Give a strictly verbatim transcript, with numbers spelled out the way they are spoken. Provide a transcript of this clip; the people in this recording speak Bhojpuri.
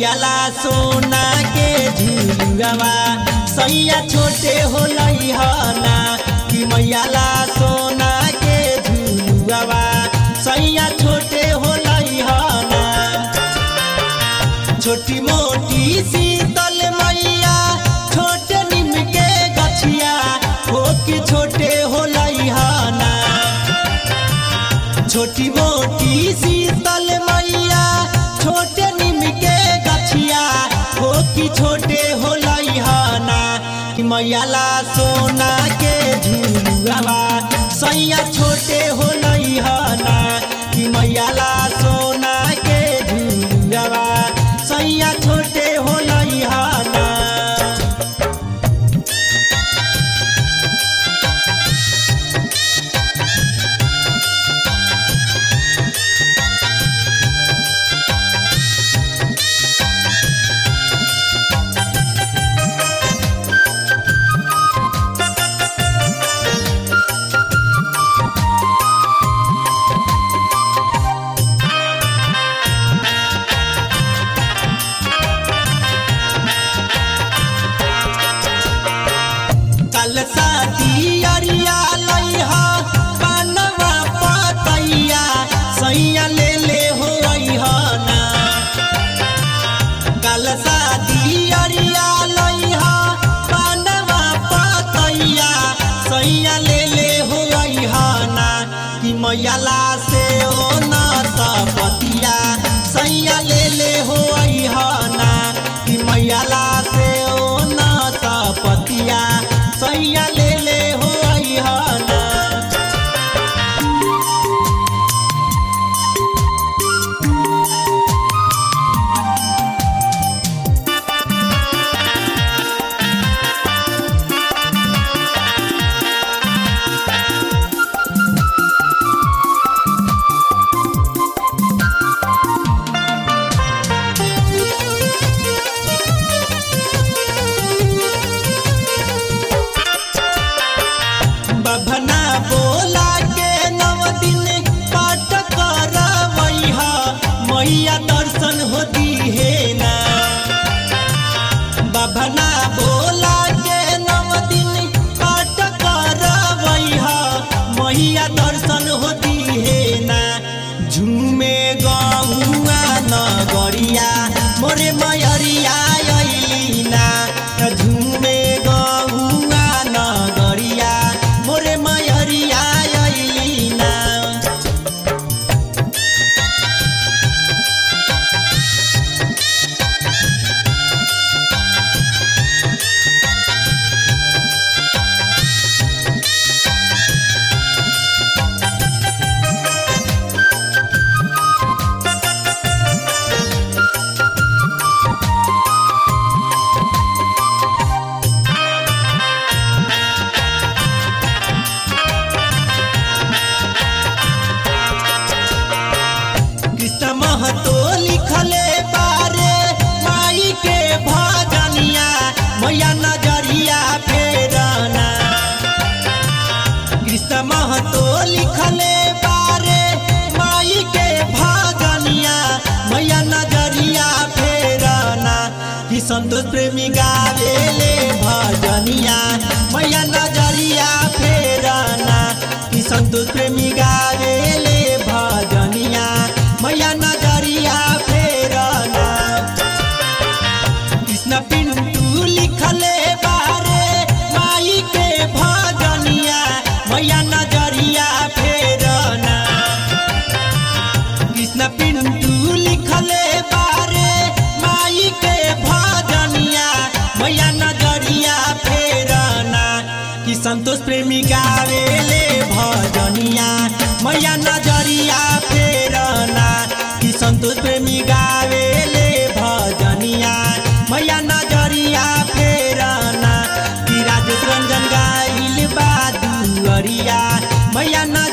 मैयाला सोना के झुलुआ सैया छोटे होलई हना कि मैयाला सोना के झुलुआ सैया छोटे होलई हना। छोटी मोटी शीतल मैया छोटे नीम के गछिया हो कि छोटे होलई हना। छोटी मोटी शीतल मैया छोटे नीम के गछिया हो कि छोटे होलई हना कि मैयाला सोना के झुलुआ सैया छोटे होलई हना कि मैयाला सोना के झुलुआ सैया छोटे होलई हना। शादी अरिया लइहा बनवा पतैया सैया ले ले हो ना। कल शादी अरिया लइहा बनवा पतैया सैया ले ले हो ना कि मैयाला से ओ ना सपतिया सैया ले ले हो ना कि मैयाला से ओ ना सपतिया सैया ले ले हो ना। बभना बोला के नव दिन पाठ करवैहा मैया दर्शन होती है ना। बभना बोला के नव दिन पाठ करवैहा मैया दर्शन होती है ना। झूमे गौआ नगरिया मोरे मयरिया अइली ना। झूमे गौआ नगरिया मोरे मयरिया अइली ना। तो लिखले बारे माई के भजनिया मैया नजरिया फेरना। कृष्ण महतो लिखले बारे माई के भजनिया मैया नजरिया फेरना कि संतोष प्रेमी गावेले भजनिया मैया नजरिया फेरना कि संतोष प्रेमी गावेले भजनिया मैया नजरिया फेरना। कृष्ण पिंटू लिखले बारे माई के भजनिया मैया नजरिया फेरना। कृष्ण पिंटू लिखले बारे माई के भजनिया मैया नजरिया फेरना कि संतोष प्रेमी गावेले भजनिया मैया नजरिया फेरना कि संतोष प्रेमी गावेले भजनिया मैया नजरिया फेरना कि राजेश रंजन गाइल बा दुअरिया मैया